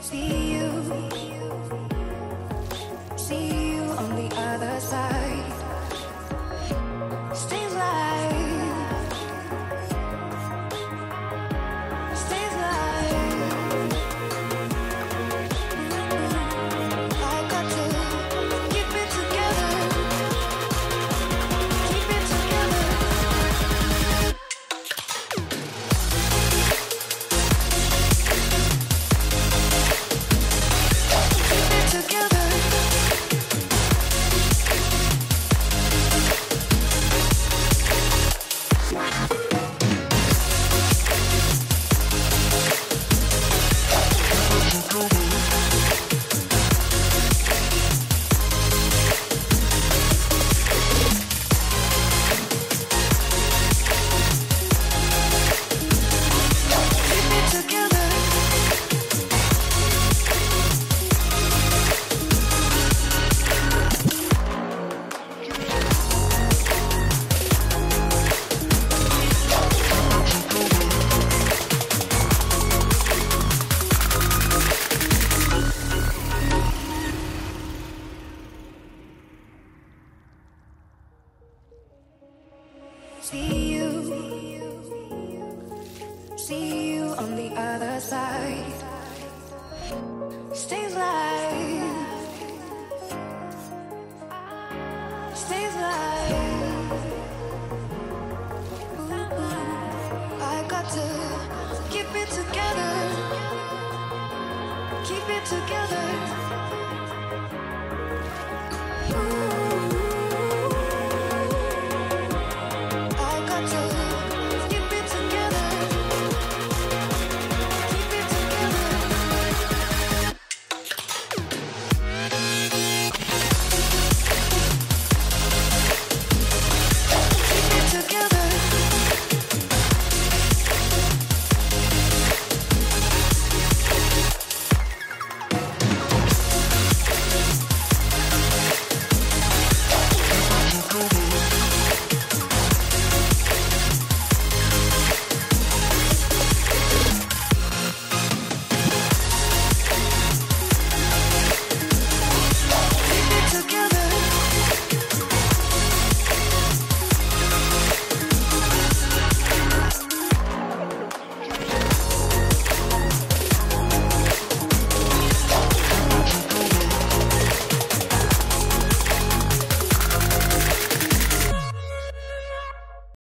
See you on the other side. Stay alive. Stay alive. I got to keep it together. Keep it together. Keep it together. Keep it together. See you on the other side. Stay alive. Stay alive. I got to keep it together. Keep it together.